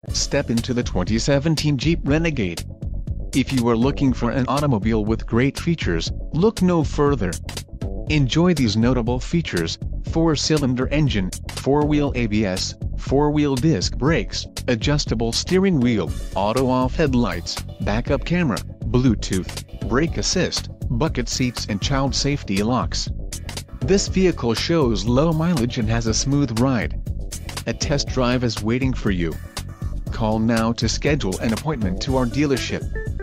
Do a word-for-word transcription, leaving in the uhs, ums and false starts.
Step into the twenty seventeen Jeep Renegade. If you are looking for an automobile with great features, look no further. Enjoy these notable features: four-cylinder engine, four-wheel A B S, four-wheel disc brakes, adjustable steering wheel, auto-off headlights, backup camera, Bluetooth, brake assist, bucket seats and child safety locks. This vehicle shows low mileage and has a smooth ride. A test drive is waiting for you. Call now to schedule an appointment to our dealership.